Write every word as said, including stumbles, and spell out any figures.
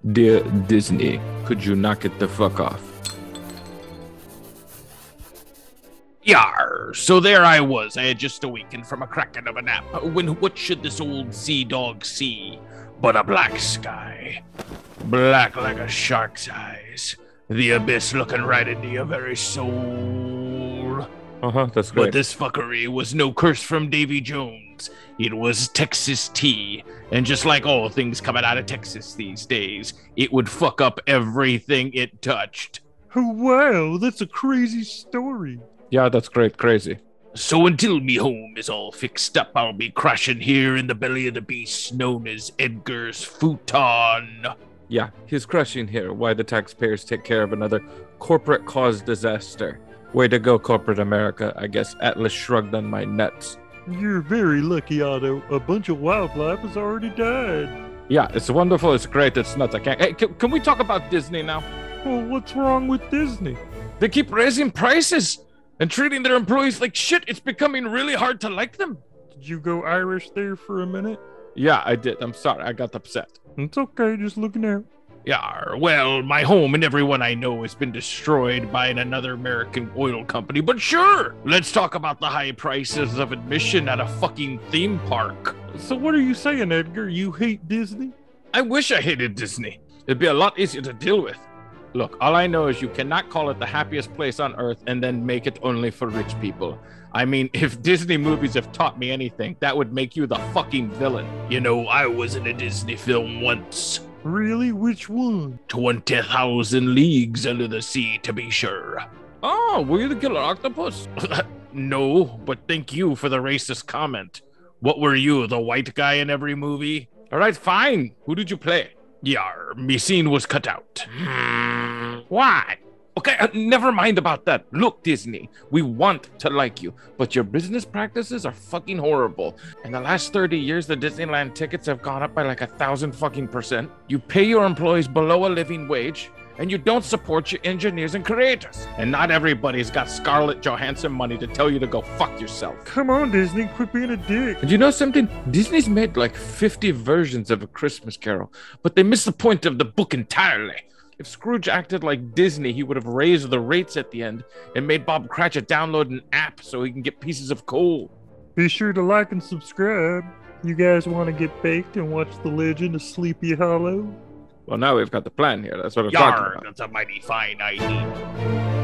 Dear Disney, could you knock it the fuck off? Yar, so there I was. I had just awakened from a cracking of a nap. When what should this old sea dog see but a black sky? Black like a shark's eyes. The abyss looking right into your very soul. Uh-huh, that's great. But this fuckery was no curse from Davy Jones. It was Texas tea. And just like all things coming out of Texas these days, it would fuck up everything it touched. Oh, wow, that's a crazy story. Yeah, that's great, crazy. So until me home is all fixed up, I'll be crashing here in the belly of the beast known as Edgar's futon. Yeah, he's crushing here. Why the taxpayers take care of another corporate-caused disaster. Way to go, corporate America. I guess Atlas shrugged on my nuts. You're very lucky, Otto. A bunch of wildlife has already died. Yeah, it's wonderful, it's great, it's nuts. I can't... Hey, can, can we talk about Disney now? Well, what's wrong with Disney? They keep raising prices and treating their employees like shit. It's becoming really hard to like them. Did you go Irish there for a minute? Yeah, I did. I'm sorry. I got upset. It's okay, just looking out. Yar, well, my home and everyone I know has been destroyed by another American oil company, but sure, let's talk about the high prices of admission at a fucking theme park. So what are you saying, Edgar? You hate Disney? I wish I hated Disney. It'd be a lot easier to deal with. Look, all I know is you cannot call it the happiest place on earth and then make it only for rich people. I mean, if Disney movies have taught me anything, that would make you the fucking villain. You know, I was in a Disney film once. Really? Which one? twenty thousand Leagues Under the Sea, to be sure. Oh, were you the killer octopus? No, but thank you for the racist comment. What were you, the white guy in every movie? All right, fine. Who did you play? Yar, me scene was cut out. Why? Okay, uh, never mind about that. Look, Disney, we want to like you, but your business practices are fucking horrible. In the last thirty years, the Disneyland tickets have gone up by like a thousand fucking percent. You pay your employees below a living wage, and you don't support your engineers and creators. And not everybody's got Scarlett Johansson money to tell you to go fuck yourself. Come on, Disney, quit being a dick. And you know something? Disney's made like fifty versions of A Christmas Carol, but they miss the point of the book entirely. If Scrooge acted like Disney, he would have raised the rates at the end and made Bob Cratchit download an app so he can get pieces of coal. Be sure to like and subscribe. You guys want to get baked and watch The Legend of Sleepy Hollow? Well, now we've got the plan here. That's what I'm Yar, talking about. that's a mighty fine idea.